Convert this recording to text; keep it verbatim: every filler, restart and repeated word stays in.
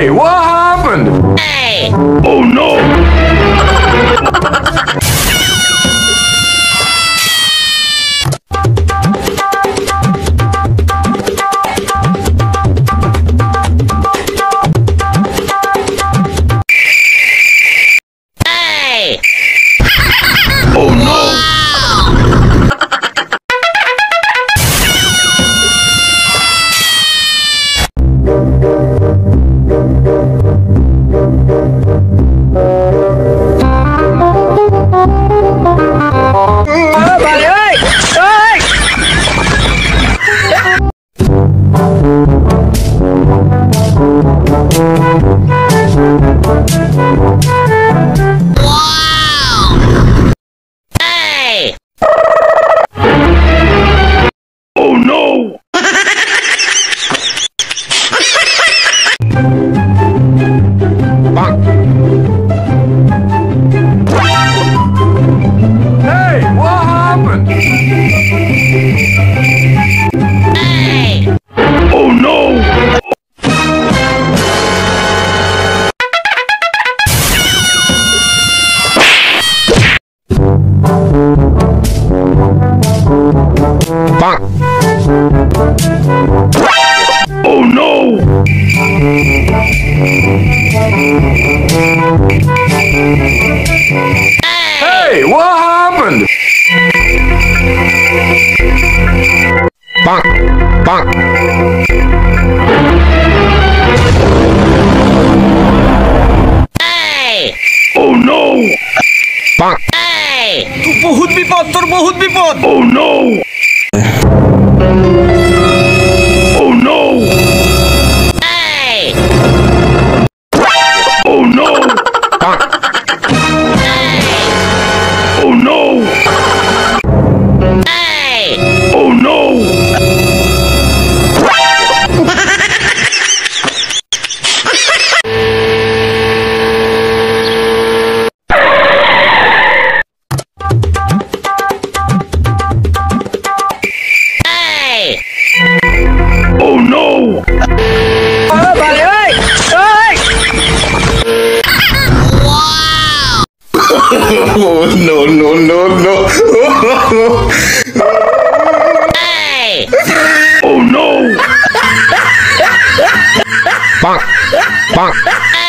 Hey, what happened? Hey! Oh no! Hey! Oh no! Hey! Oh no! Hey, what happened? Hey! Oh no! Oh no! Hey, what happened? Bonk! Bonk! Hey! Oh no! Bonk! Hey! বহুত বিপদ তোর বহুত বিপদ Oh no! Oh no! Hey! Oh no! Bonk! Hey! Oh no! Hey! Oh no! Hey! Oh no! Wow! Oh no no no no! Hey! Oh no! Bonk! Bonk!